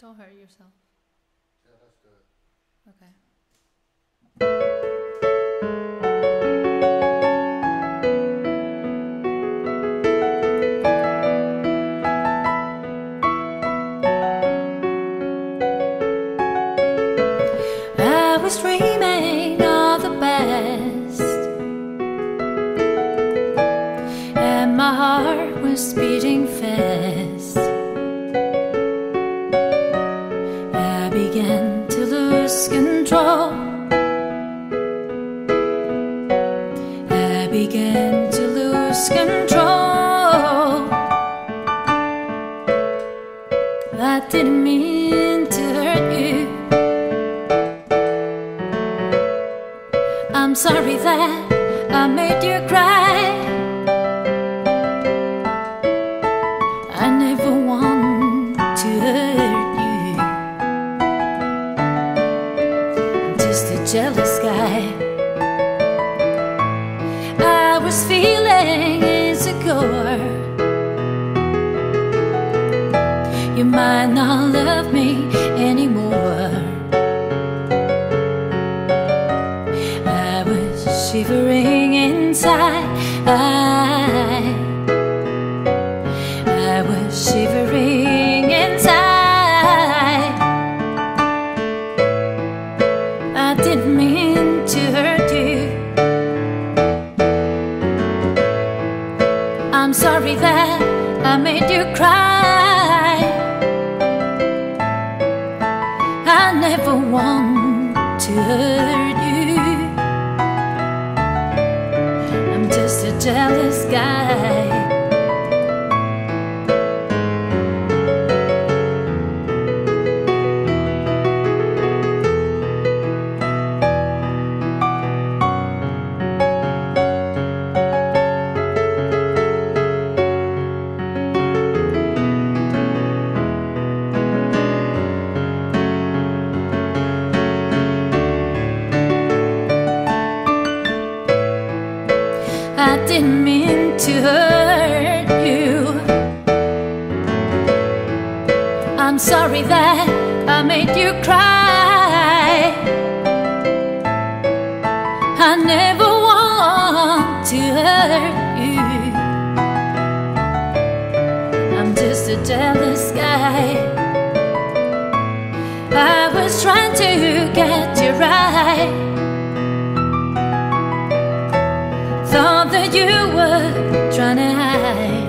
Don't hurt yourself. Yeah, let's do it. Okay. I was dreaming of the best, and my heart was beating fast. I began to lose control. I began to lose control. I didn't mean to hurt you. I'm sorry that I made you cry. I never want to hurt you. I'm just a jealous guy. I was feeling insecure. You might not love me anymore. Shivering inside, I was shivering inside. I didn't mean to hurt you. I'm sorry that I made you cry. I never want to hurt you. Just a jealous guy. I didn't mean to hurt you. I'm sorry that I made you cry. I never want to hurt you. I'm just a jealous guy. I was trying to get you right. Thought that you were trying to hide.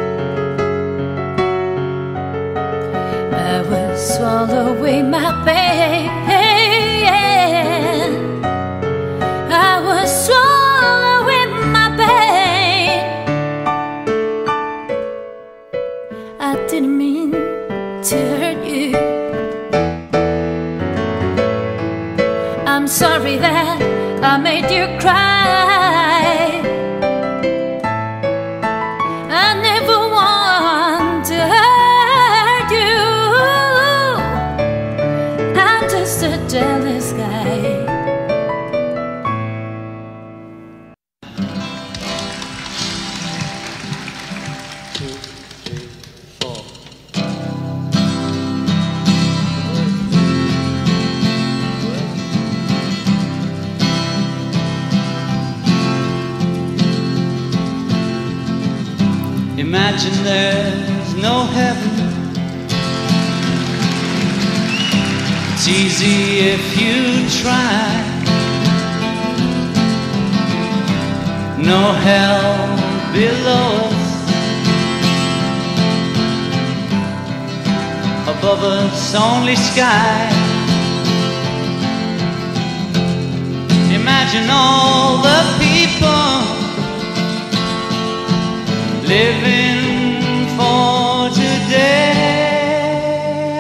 I would swallow away my pain. I would swallow away my pain. I didn't mean to hurt you. I'm sorry that I made you cry. I never want to hurt you. I'm just a jealous guy. Imagine there's no heaven. It's easy if you try. No hell below us. Above us only sky. Imagine all the people living for today.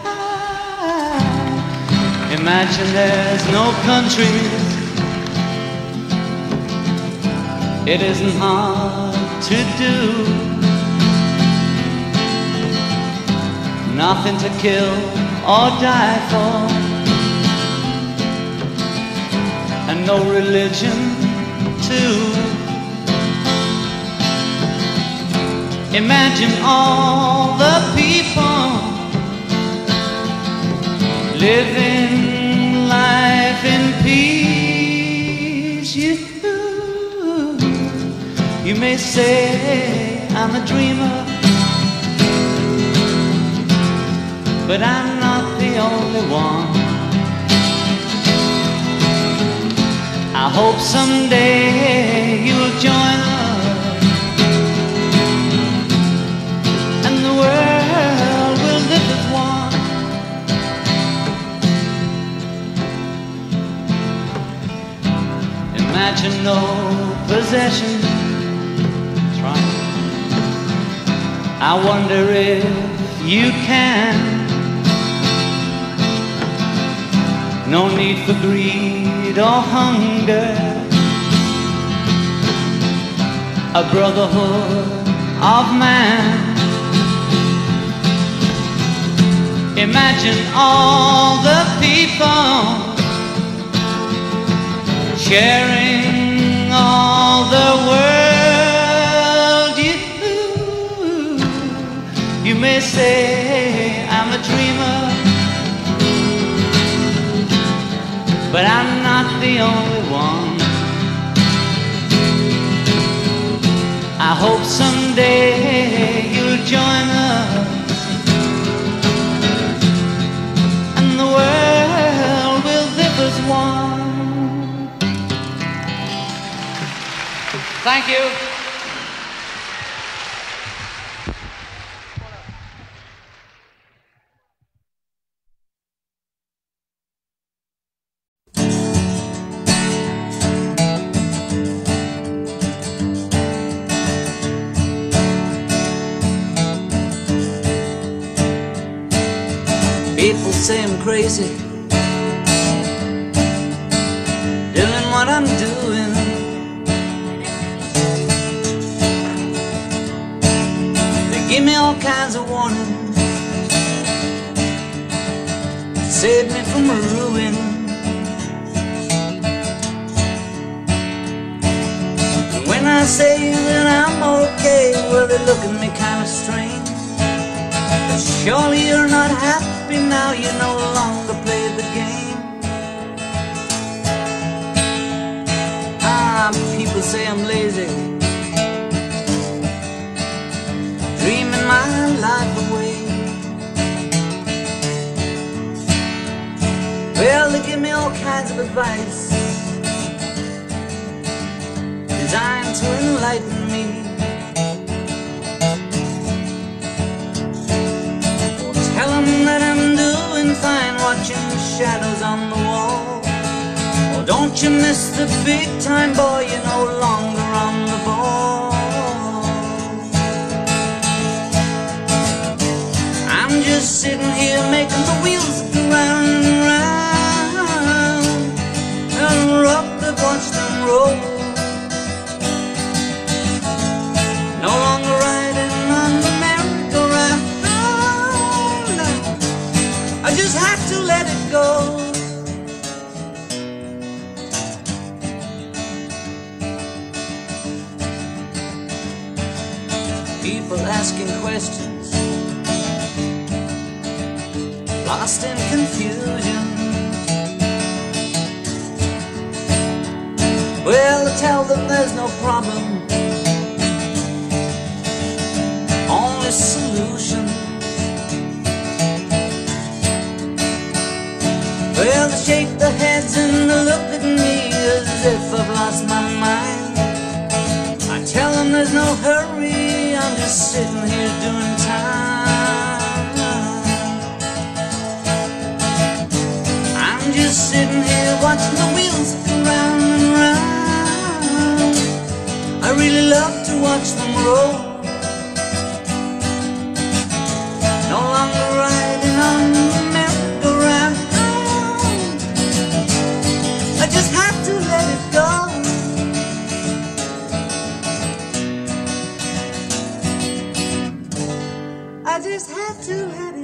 Imagine there's no countries. It isn't hard to do. Nothing to kill or die for, and no religion too. Imagine all the people living life in peace. You may say I'm a dreamer, but I'm not the only one. I hope someday you'll join us, and the world will live as one. Imagine no possessions. That's right. I wonder if you can. No need for greed or hunger, a brotherhood of man. Imagine all the people sharing all the world. You may say I'm a dreamer, but I'm not the only one. I hope someday you'll join us, and the world will live as one. Thank you. People say I'm crazy, doing what I'm doing. They give me all kinds of warnings, save me from ruin. And when I say that I'm okay, well, they look at me kind of strange. But surely you're not happy now, you no longer play the game. People say I'm lazy, dreaming my life away. Well, they give me all kinds of advice designed to enlighten me. Tell them that I'm doing fine, watching the shadows on the wall. Oh, don't you miss the big time, boy, you're no longer on the ball. I'm just sitting here making the wheels go round and round, and rock that watch them roll. No longer riding on the merry-go-round. I just have to let it go. People asking questions, lost in confusion. Well, I tell them there's no problem, only solution. Well, they shake their heads and they look at me as if I've lost my mind. I tell them there's no hurry, I'm just sitting here doing time. I'm just sitting here watching the wheels go round and round. I really love to watch them roll. No longer riding on the merry-go-round. I just have to let it go. I just have to let it go.